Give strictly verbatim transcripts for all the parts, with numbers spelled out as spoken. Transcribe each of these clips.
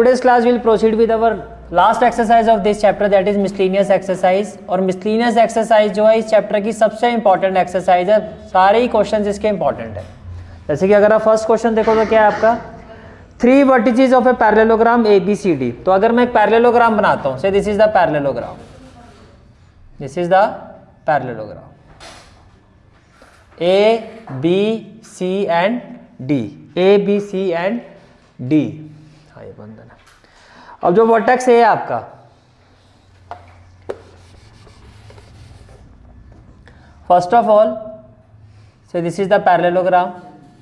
Today's class will proceed with our last exercise of this chapter, that is miscellaneous exercise. और miscellaneous exercise जो है इस chapter की सबसे इंपॉर्टेंट एक्सरसाइज है, सारे ही क्वेश्चन इसके इंपॉर्टेंट है। जैसे कि अगर आप फर्स्ट क्वेश्चन देखो तो क्या है आपका, three vertices of a parallelogram A B C D. तो अगर मैं एक पैरेललोग्राम बनाता हूँ, say this is the parallelogram, this is the parallelogram A B C and D, A B C and D. हाँ ये बंधन है। अब जो वर्टेक्स है आपका, first of all say this is the parallelogram,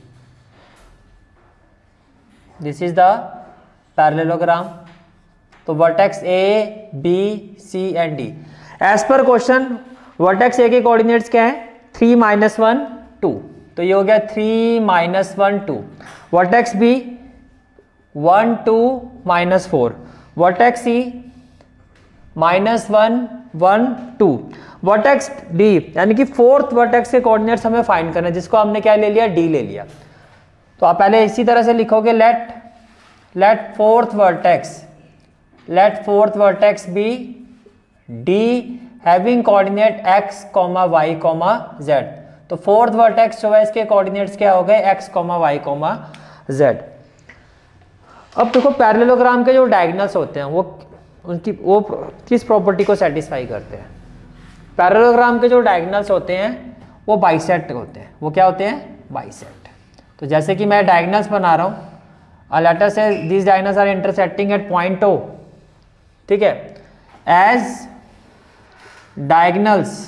this is the parallelogram. तो vertex A B C and D. As पर क्वेश्चन वर्टेक्स ए के कोऑर्डिनेट्स क्या है, थ्री माइनस वन टू, तो ये हो गया three minus one two. Vertex B one two minus four, vertex C minus one one two. Vertex D यानी कि फोर्थ वर्टेक्स के कोऑर्डिनेट्स हमें फाइंड करना है, जिसको हमने क्या ले लिया, डी ले लिया। तो आप पहले इसी तरह से लिखोगे, let let fourth vertex let fourth vertex B D having coordinate x comma y comma z. तो फोर्थ वर्टेक्स जो है इसके कोऑर्डिनेट्स क्या हो गए, x comma y comma z. अब देखो पैरेललोग्राम के जो डायगोनल्स होते हैं वो उनकी वो किस प्रॉपर्टी को सेटिस्फाई करते हैं। पैरेललोग्राम के जो डायगोनल्स होते हैं वो बाइसेक्ट होते हैं। वो क्या होते हैं, बाइसेक्ट। तो जैसे कि मैं डायगोनल्स बना रहा हूँ, let us say this diagonals are intersecting at point O, ठीक है। As diagonals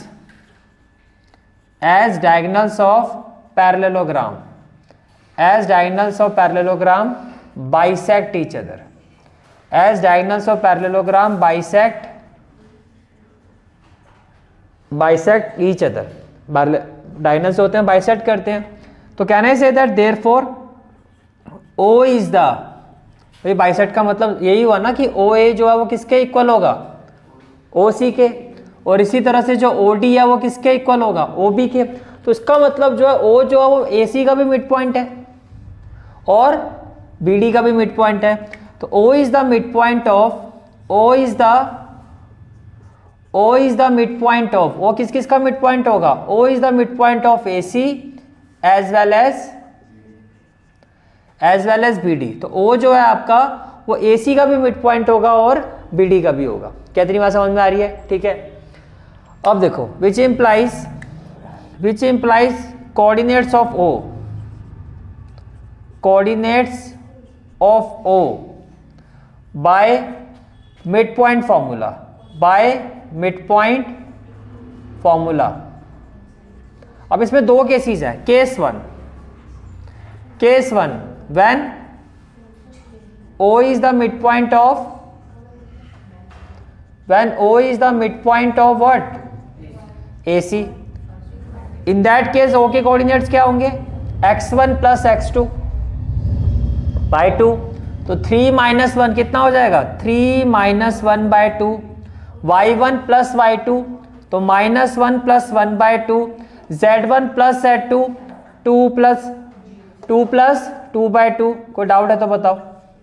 as diagonals of parallelogram as diagonals of parallelogram bisect each other, as diagonals of parallelogram bisect bisect each other, diagonals होते हैं bisect करते हैं। तो can I say that therefore O is the, ये bisect का मतलब यही हुआ ना कि O A जो है वो किसके इक्वल होगा, O C के, और इसी तरह से जो O D है वो किसके इक्वल होगा, O B के। तो इसका मतलब जो है O जो है वो A C का भी मिड पॉइंट है और B D का भी मिड पॉइंट है। तो O is the midpoint of O is the O is the midpoint of O किस किस का मिड पॉइंट होगा, O is the midpoint of A C as well as as well as B D। तो O जो है आपका वो A C का भी मिड पॉइंट होगा और B D का भी होगा। क्या तेरी बात समझ में आ रही है, ठीक है। अब देखो which implies which implies coordinates of O, coordinates of O by midpoint formula, by midpoint formula। अब इसमें दो केसेस है, case one case one when O is the midpoint of when O is the midpoint of what, A C। in that case O के coordinates क्या होंगे, x one plus x two by two. तो three minus one कितना हो जाएगा, three minus one by two. Y one plus y two, तो minus one plus one by two. Z one plus z two, two plus two plus two by two. कोई doubt है तो बताओ।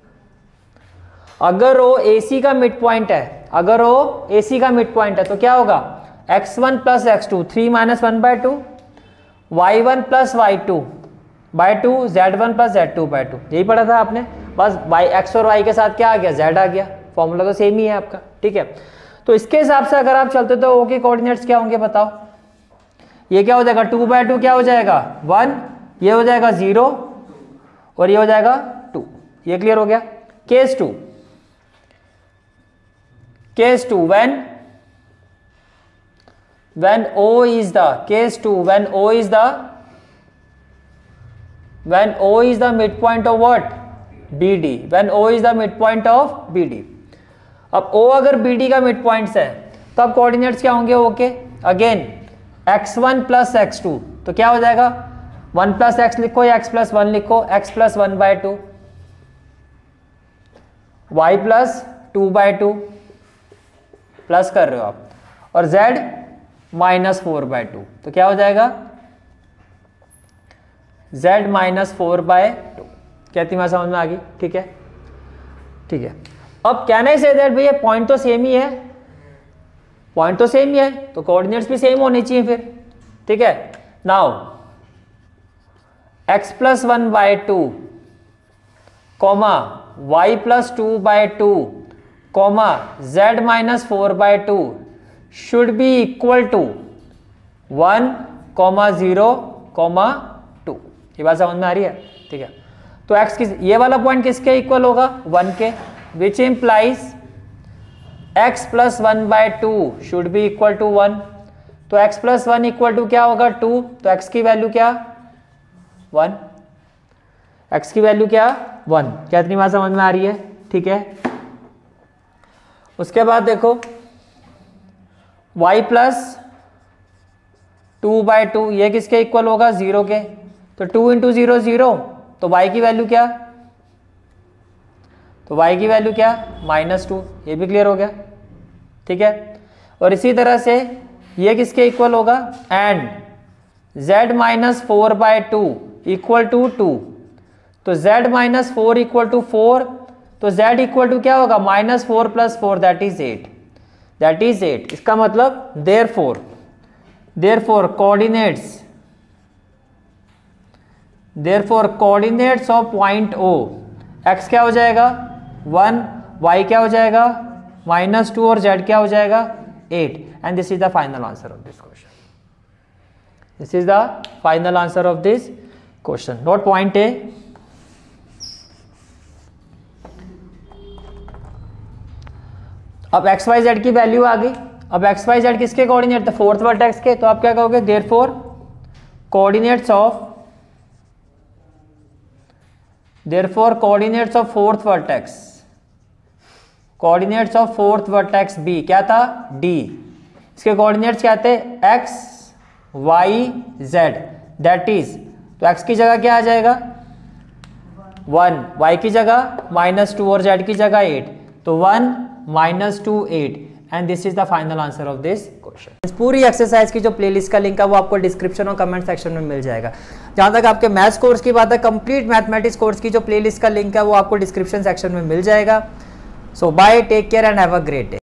अगर वो ए सी का मिड पॉइंट है, अगर वो ए सी का मिड पॉइंट है तो क्या होगा, x one plus x two, three minus one by two, y one plus y two by two, z one plus z two by two. यही पढ़ा था आपने, बस वाई एक्स और वाई के साथ क्या आ गया, जेड आ गया। फॉर्मूला तो सेम ही है आपका, ठीक है। तो इसके हिसाब से अगर आप चलते तो ओ के कोऑर्डिनेट्स क्या होंगे बताओ। ये क्या हो जाएगा, टू बाय टू क्या हो जाएगा, वन, ये हो जाएगा जीरो और ये हो जाएगा टू। ये क्लियर हो गया। Case two case two when when O is the case two when O is the when O is the midpoint of what, B D, when O is the midpoint of B D। अब O अगर B D का midpoints है तो अब coordinates क्या होंगे O के, again x one plus x two, तो क्या हो जाएगा, वन प्लस एक्स लिखो या एक्स प्लस वन लिखो, x plus one by two, y plus two by two plus कर रहे हो आप, और Z minus four by two. तो क्या हो जाएगा, z minus four by two. क्या तुम्हारा समझ में आ गई, ठीक है। ठीक है, अब कैन आई से दैट भैया पॉइंट तो सेम ही है, पॉइंट तो सेम ही है, तो कोऑर्डिनेट्स भी सेम होने चाहिए फिर, ठीक है। Now x plus one by two comma y plus two by two comma z minus four by two should be equal to one comma zero comma two. ये बात समझ में आ रही है, ठीक है। तो x किस, ये वाला पॉइंट किसके इक्वल होगा, वन के, which implies x plus one by two should be equal to one. तो x plus one equal to क्या होगा, टू, तो x की वैल्यू क्या, वन, x की वैल्यू क्या, वन। क्या इतनी बात समझ में आ रही है, ठीक है। उसके बाद देखो y plus two by two, ये किसके इक्वल होगा, जीरो के, तो टू इंटू जीरो जीरो, तो y की वैल्यू क्या, तो y की वैल्यू क्या, माइनस टू। ये भी क्लियर हो गया, ठीक है। और इसी तरह से ये किसके इक्वल होगा, and z minus four by two equal to two, तो z minus four equal to four, तो z इक्वल टू क्या होगा, minus four plus four that is eight, that is eight. इसका मतलब therefore therefore coordinates therefore coordinates of point O, x क्या हो जाएगा, one, y क्या हो जाएगा, माइनस टू, और z क्या हो जाएगा, eight. And this is the final answer of this question, this is the final answer of this question. Note point A. अब एक्स वाई जेड की वैल्यू आ गई। अब एक्स वाई जेड किसके कोऑर्डिनेट थे, फोर्थ वर्टेक्स के, तो आप क्या कहोगे, therefore coordinates of therefore coordinates of fourth vertex coordinates of fourth vertex B क्या था, डी। इसके कोऑर्डिनेट्स क्या थे, x y Z, that is, तो एक्स की जगह क्या आ जाएगा, वन, वाई की जगह माइनस टू, और जेड की जगह एट, तो one minus two eight. And this is the final answer of this question. इस पूरी एक्सरसाइज की जो प्लेलिस्ट का लिंक है वो आपको डिस्क्रिप्शन और कमेंट सेक्शन में मिल जाएगा। जहां तक आपके मैथ्स कोर्स की बात है, कंप्लीट मैथमेटिक्स कोर्स की जो प्लेलिस्ट का लिंक है वो आपको डिस्क्रिप्शन सेक्शन में मिल जाएगा। So bye, take care and have a great day.